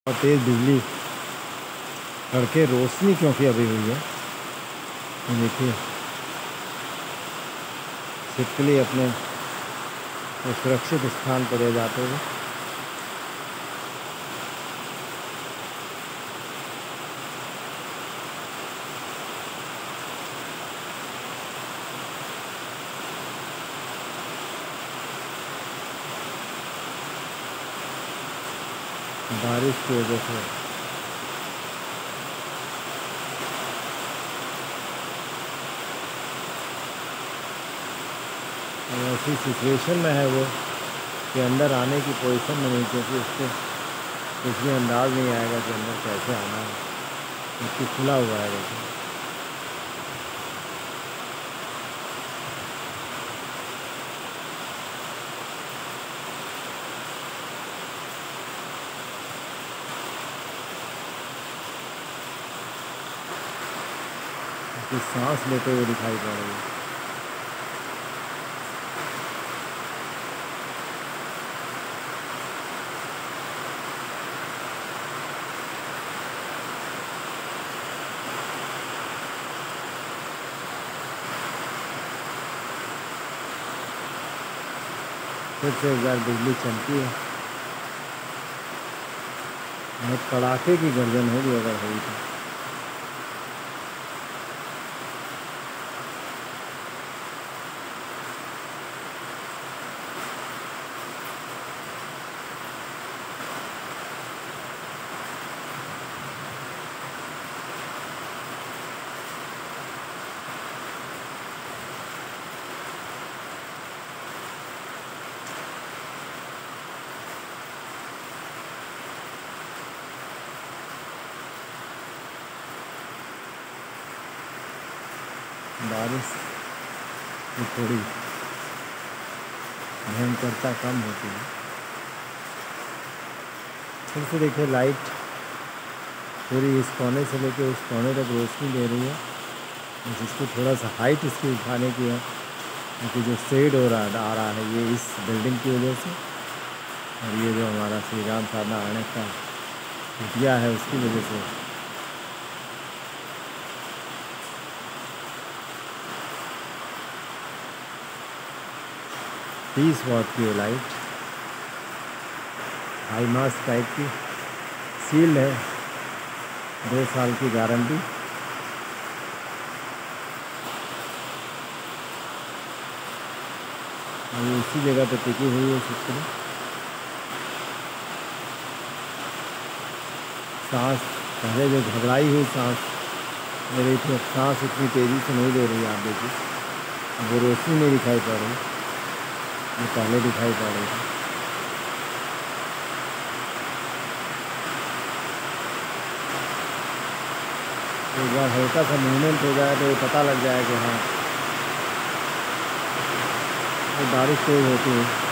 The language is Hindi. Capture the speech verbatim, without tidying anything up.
और तेज़ बिजली, सड़कें रोशनी क्योंकि अभी हुई है। ये देखिए, छिपकली अपने सुरक्षित स्थान पर ले जाते हुए। बारिश की वजह से ऐसी सिचुएशन में है वो कि अंदर आने की पोजीशन में नहीं, क्योंकि उसको कुछ भी अंदाज़ नहीं आएगा कि अंदर कैसे आना है, क्योंकि खुला हुआ है। देखिए, उसकी सांस लेते हुए दिखाई पड़ रही है। फिर से एक बार बिजली चमकी है। बहुत कड़ाके की गर्जन होगी अगर हुई तो। बारिश की थोड़ी भयंकरता कम होती है। फिर से देखिए, लाइट पूरी इस कोने से लेकर उस कोने तक रोशनी दे रही है। बस इसको थोड़ा सा हाइट इसकी उठाने की है, क्योंकि जो शेड हो रहा है आ रहा है ये इस बिल्डिंग की वजह से, और ये जो हमारा श्री राम साधना आने का कुटिया है उसकी वजह से। तीस वाट की है लाइट, हाई मास टाइप की, सील्ड है, दो साल की गारंटी। और इसी जगह पे टिकी हुई है छिपकली। सांस पहले जो घबराई हुई सांस ले रही थी, अब सांस इतनी तेज़ी से नहीं ले रही। आप देखिए, अब वो रोशनी नहीं दिखाई पड़ रही, वो पहले दिखाई पड़ रही थी। एक बार हल्का सा मूवमेंट हो जाए तो ये पता लग जाए कि हाँ, ये बारिश तेज़ होती है।